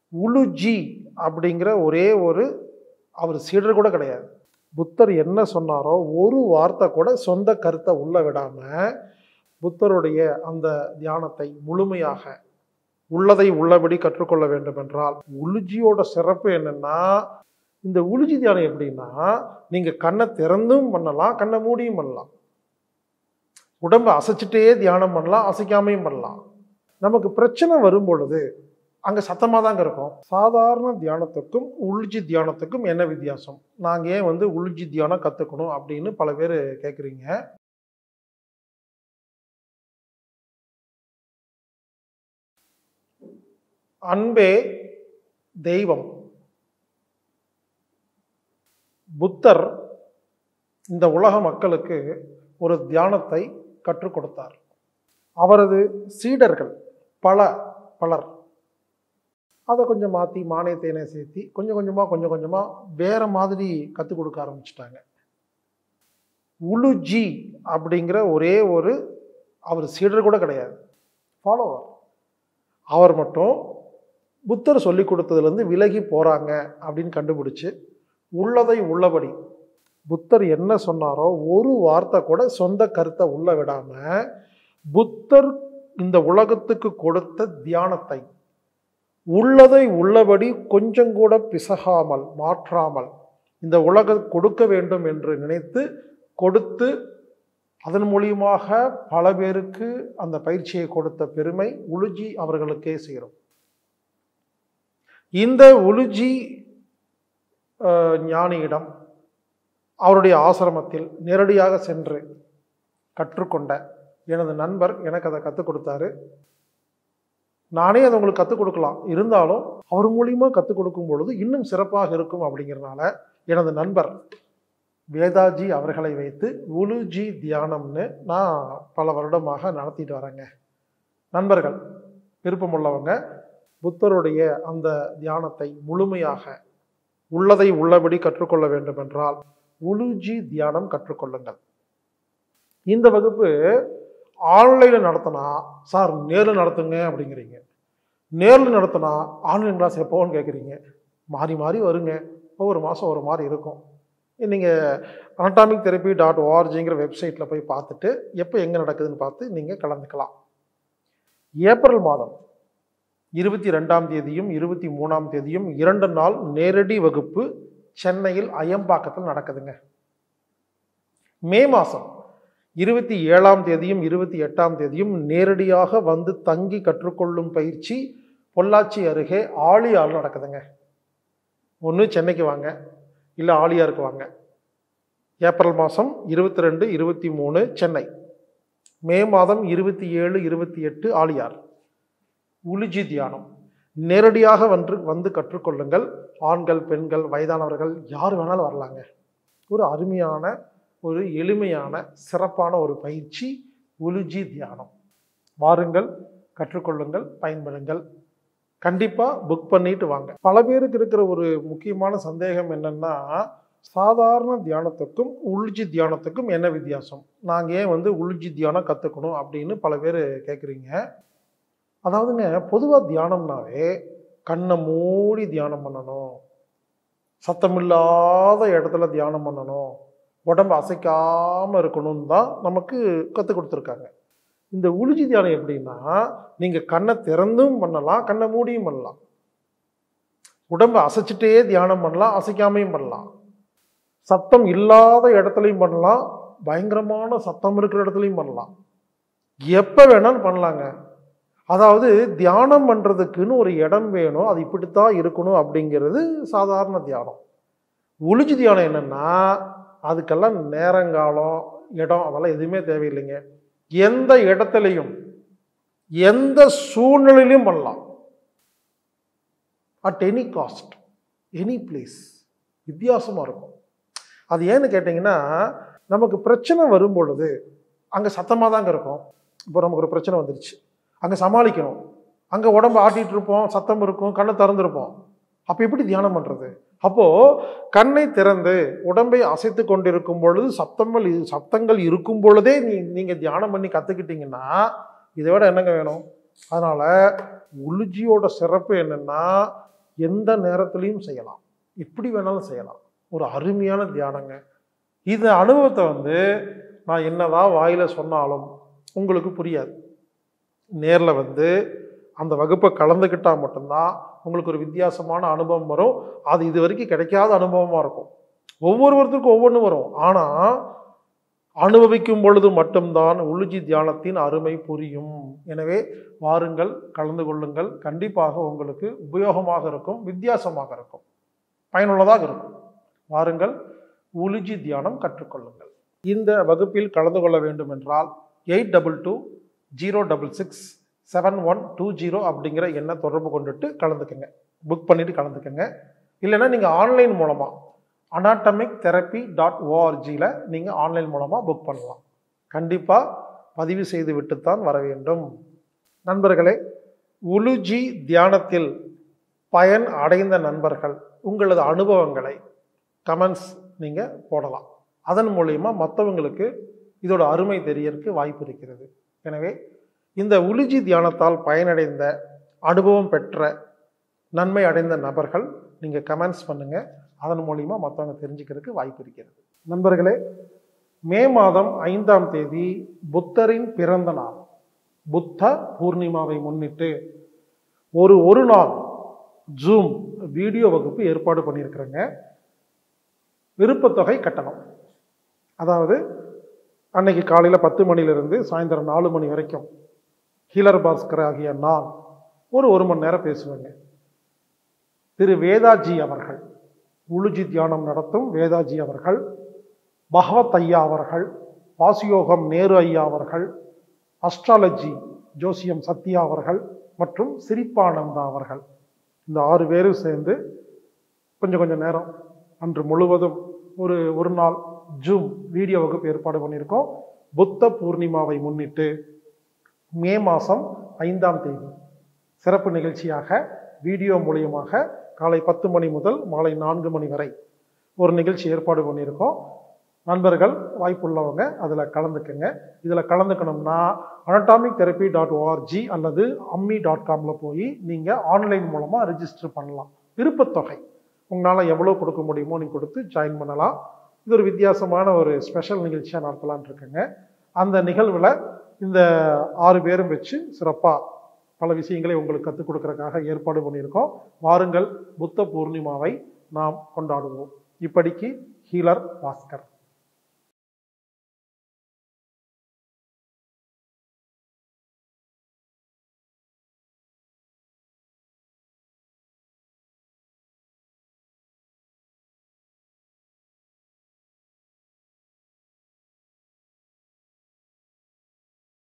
உலுஜி அப்படிங்கிற ஒரே ஒரு அவர் சீடர் கூட கிடையாது. புத்தர் என்ன சொன்னாரோ ஒரு வார்த்தை கூட சொந்த கருத்தை உள்ள விடாம புத்தருடைய அந்த தியானத்தை முழுமையாக உள்ளதை உள்ளபடி கற்றுக்கொள்ள வேண்டும் என்றால், உலுஜியோட சிறப்பு என்னன்னா, இந்த உலுஜி தியானம் எப்படின்னா, நீங்க கண்ணை திறந்தும் பண்ணலாம், கண்ணை மூடியும் பண்ணலாம். உடம்பை அசைச்சிட்டே தியானம் பண்ணலாம், அசைக்காமையும் பண்ணலாம். நமக்கு பிரச்சனை வரும் பொழுது அங்கே சத்தமாக தாங்க இருக்கும். சாதாரண தியானத்துக்கும் உலுஜி தியானத்துக்கும் என்ன வித்தியாசம்? நாங்கள் ஏன் உலுஜி தியானம் கற்றுக்கணும் அப்படின்னு பல பேர் கேட்குறீங்க. அன்பே தெய்வம். புத்தர் இந்த உலக மக்களுக்கு ஒரு தியானத்தை கற்றுக் கொடுத்தார். அவரது சீடர்கள் பலர் அதை கொஞ்சம் மாற்றி மானே தேனை சேர்த்தி கொஞ்சம் கொஞ்சமாக வேற மாதிரி கற்றுக் கொடுக்க ஆரம்பிச்சிட்டாங்க. உலுஜி அப்படிங்கிற ஒரே ஒரு அவர் சீடர் கூட கிடையாது, ஃபாலோவர். அவர் மட்டும் புத்தர் சொல்லி கொடுத்ததுலேருந்து விலகி போகிறாங்க அப்படின்னு கண்டுபிடிச்சு உள்ளதை உள்ளபடி புத்தர் என்ன சொன்னாரோ ஒரு வார்த்தை கூட சொந்த கருத்தை உள்ள விடாம புத்தர் இந்த உலகத்துக்கு கொடுத்த தியானத்தை உள்ளதை உள்ளபடி கொஞ்சம் கூட பிசகாமல் மாற்றாமல் இந்த உலகம் கொடுக்க வேண்டும் என்று நினைத்து கொடுத்து அதன் மூலியமாக பல பேருக்கு அந்த பயிற்சியை கொடுத்த பெருமை உலுஜி அவர்களுக்கே சேரும். இந்த உலுஜி ஞானியிடம் அவருடைய ஆசிரமத்தில் நேரடியாக சென்று கற்றுக்கொண்ட எனது நண்பர் எனக்கு அதை கற்றுக் கொடுத்தாரு. நானே அதை உங்களுக்கு கற்றுக் கொடுக்கலாம், இருந்தாலும் அவர் மூலியமாக கற்றுக் கொடுக்கும் பொழுது இன்னும் சிறப்பாக இருக்கும் அப்படிங்கிறதுனால எனது நண்பர் வேதாஜி அவர்களை வைத்து உலுஜி தியானம்னு நான் பல வருடமாக நடத்திட்டு வரேங்க. நண்பர்கள் விருப்பமுள்ளவங்க புத்தருடைய அந்த தியானத்தை முழுமையாக உள்ளதை உள்ளபடி கற்றுக்கொள்ள வேண்டும் என்றால் உலுஜி தியானம் கற்றுக்கொள்ளுங்கள். இந்த வகுப்பு ஆன்லைனில் நடத்தினா சார் நேரில் நடத்துங்க அப்படிங்கிறீங்க, நேரில் நடத்தினா ஆன்லைன் கிளாஸ் எப்போன்னு கேட்குறீங்க. மாறி மாறி வருங்க, ஒவ்வொரு மாதம் ஒரு மாதிரி இருக்கும். நீங்கள் anatomictherapy.orgங்கிற வெப்சைட்டில் போய் பார்த்துட்டு எப்போ எங்கே நடக்குதுன்னு பார்த்து நீங்கள் கலந்துக்கலாம். ஏப்ரல் மாதம் 22ஆம் தேதியும் 23ஆம் தேதியும் 2 நாள் நேரடி வகுப்பு சென்னையில் அயம்பாக்கத்தில் நடக்குதுங்க. மே மாதம் 27ஆம் தேதியும் 28ஆம் தேதியும் நேரடியாக வந்து தங்கி கற்றுக்கொள்ளும் பயிற்சி பொள்ளாச்சி அருகே ஆழியார் நடக்குதுங்க. ஒன்று சென்னைக்கு வாங்க, இல்லை ஆழியாருக்கு வாங்க. ஏப்ரல் மாதம் 22, 23 சென்னை, மே மாதம் 27, 28 ஆழியார். உலுஜி தியானம் நேரடியாக வந்து கற்றுக்கொள்ளுங்கள். ஆண்கள், பெண்கள், வயதானவர்கள் யார் வேணாலும் வரலாங்க. ஒரு அருமையான, ஒரு எளிமையான, சிறப்பான ஒரு பயிற்சி உலுஜி தியானம். வாருங்கள், கற்றுக்கொள்ளுங்கள், பயன்படுங்கள். கண்டிப்பாக புக் பண்ணிட்டு வாங்க. பல பேருக்கு இருக்கிற ஒரு முக்கியமான சந்தேகம் என்னன்னா, சாதாரண தியானத்துக்கும் உலுஜி தியானத்துக்கும் என்ன வித்தியாசம்? நாங்கள் ஏன் உலுஜி தியானம் கற்றுக்கணும் அப்படின்னு பல பேர் கேட்குறீங்க. அதாவதுங்க, பொதுவாக தியானம்னாவே கண்ணை மூடி தியானம் பண்ணணும், சத்தமில்லாத இடத்துல தியானம் பண்ணணும், உடம்பு அசைக்காமல் இருக்கணும்னு தான் நமக்கு கற்றுக் கொடுத்துருக்காங்க. இந்த உலுஜி தியானம் எப்படின்னா, நீங்கள் கண்ணை திறந்தும் பண்ணலாம், கண்ணை மூடியும் பண்ணலாம். உடம்பை அசைச்சிட்டே தியானம் பண்ணலாம், அசைக்காமையும் பண்ணலாம். சத்தம் இல்லாத இடத்துலையும் பண்ணலாம், பயங்கரமான சத்தம் இருக்கிற இடத்துலையும் பண்ணலாம். எப்போ வேணாலும் பண்ணலாங்க. அதாவது தியானம் பண்ணுறதுக்குன்னு ஒரு இடம் வேணும், அது இப்படித்தான் இருக்கணும் அப்படிங்கிறது சாதாரண தியானம். உலுஜி தியானம் என்னென்னா, அதுக்கெல்லாம் நேரங்காலம், இடம் அதெல்லாம் எதுவுமே தேவையில்லைங்க. எந்த இடத்துலையும் எந்த சூழ்நிலையிலும் பண்ணலாம். At any cost, any place. வித்தியாசமாக இருக்கும். அது ஏன்னு கேட்டிங்கன்னா, நமக்கு பிரச்சனை வரும் பொழுது அங்கே சத்தமாக தாங்க இருக்கும். இப்போ நமக்கு ஒரு பிரச்சனை வந்துருச்சு, அங்கே சமாளிக்கணும். அங்கே உடம்பு ஆட்டிகிட்டு இருப்போம், சத்தம் இருக்கும், கண்ணை திறந்துருப்போம். அப்போ எப்படி தியானம் பண்ணுறது? அப்போது கண்ணை திறந்து உடம்பை அசைத்து கொண்டிருக்கும் பொழுது சத்தங்கள் இருக்கும் பொழுதே நீங்கள் தியானம் பண்ணி கற்றுக்கிட்டிங்கன்னா இதை விட என்னங்க வேணும்? அதனால் உலுஜியோட சிறப்பு என்னென்னா, எந்த நேரத்துலையும் செய்யலாம், எப்படி வேணாலும் செய்யலாம். ஒரு அருமையான தியானங்க. இந்த அனுபவத்தை நான் என்னதான் வாயில் சொன்னாலும் உங்களுக்கு புரியாது. நேரில் அந்த வகுப்பை கலந்துக்கிட்டால் மட்டும்தான் உங்களுக்கு ஒரு வித்தியாசமான அனுபவம் வரும். அது இது வரைக்கும் கிடைக்காத அனுபவமாக இருக்கும். ஒவ்வொருவருக்கும் ஒவ்வொன்றும் வரும். ஆனால் அனுபவிக்கும் பொழுது மட்டும்தான் உலுஜி தியானத்தின் அருமை புரியும். எனவே வாருங்கள், கலந்து கொள்ளுங்கள். கண்டிப்பாக உங்களுக்கு உபயோகமாக இருக்கும், வித்தியாசமாக இருக்கும், பயனுள்ளதாக இருக்கும். வாருங்கள், உலுஜி தியானம் கற்றுக்கொள்ளுங்கள். இந்த வகுப்பில் கலந்து கொள்ள வேண்டும் என்றால் 8220667120 அப்படிங்கிற எண்ணை தொடர்பு கொண்டுட்டு கலந்துக்குங்க. புக் பண்ணிட்டு கலந்துக்குங்க. இல்லைன்னா நீங்கள் ஆன்லைன் மூலமாக anatomictherapy.org நீங்கள் ஆன்லைன் மூலமாக புக் பண்ணலாம். கண்டிப்பாக பதிவு செய்து விட்டுத்தான் வர வேண்டும். நண்பர்களே, உலுஜி தியானத்தில் பயன் அடைந்த நண்பர்கள் உங்களது அனுபவங்களை கமெண்ட்ஸ் நீங்கள் போடலாம். அதன் மூலமா மற்றவங்களுக்கு இதோட அருமை தெரியறதுக்கு வாய்ப்பு இருக்கிறது. எனவே இந்த உலுஜி தியானத்தால் பயனடைந்த, அனுபவம் பெற்ற, நன்மை அடைந்த நபர்கள் நீங்கள் கமெண்ட்ஸ் பண்ணுங்கள். அதன் மூலிமா மற்றவங்க தெரிஞ்சுக்கிறதுக்கு வாய்ப்பு இருக்கிறது. நண்பர்களே, மே மாதம் 5ஆம் தேதி புத்தரின் பிறந்த நாள், புத்த பூர்ணிமாவை முன்னிட்டு ஒரு நாள் ஜூம் வீடியோ வகுப்பு ஏற்பாடு பண்ணியிருக்கிறேங்க. விருப்பத்தொகை கட்டணம். அதாவது அன்னைக்கு காலையில் 10 மணிலிருந்து சாயந்தரம் 4 மணி வரைக்கும் ஹீலர் பாஸ்கர் ஆகிய நான் ஒரு மணி நேரம் பேசுவேங்க. திரு வேதாஜி அவர்கள், உலுஜி தியானம் நடத்தும் வேதாஜி அவர்கள், பகவத் ஐயா அவர்கள், வாசியோகம் நேரு ஐயா அவர்கள், அஸ்ட்ராலஜி ஜோசியம் சத்யா அவர்கள் மற்றும் சிரிப்பானந்தா அவர்கள், இந்த 6 பேரும் சேர்ந்து கொஞ்சம் நேரம் அன்று முழுவதும் ஒரு நாள் ஜூம் வீடியோ வகுப்பு ஏற்பாடு பண்ணியிருக்கோம். புத்த பூர்ணிமாவை முன்னிட்டு மே மாதம் 5ஆம் தேதி சிறப்பு நிகழ்ச்சியாக வீடியோ மூலியமாக காலை 10 மணி முதல் மாலை 4 மணி வரை ஒரு நிகழ்ச்சி ஏற்பாடு பண்ணியிருக்கோம். நண்பர்கள் வாய்ப்புள்ளவங்க அதில் கலந்துக்குங்க. இதில் கலந்துக்கணும்னா anatomictherapy.org அல்லது ammi.com போய் நீங்கள் ஆன்லைன் மூலமாக ரெஜிஸ்டர் பண்ணலாம். விருப்பத்தொகை உங்களால் எவ்வளோ கொடுக்க முடியுமோ நீங்கள் கொடுத்து ஜாயின் பண்ணலாம். இது ஒரு வித்தியாசமான ஒரு ஸ்பெஷல் நிகழ்ச்சியாக நடத்தலான் இருக்குங்க. அந்த நிகழ்வில் இந்த 6 பேரும் வச்சு சிறப்பாக பல விஷயங்களை உங்களுக்கு கற்றுக் கொடுக்கறதுக்காக ஏற்பாடு பண்ணியிருக்கோம். வாருங்கள், புத்த பூர்ணிமாவை நாம் கொண்டாடுவோம். இப்படிக்கு ஹீலர் பாஸ்கர்.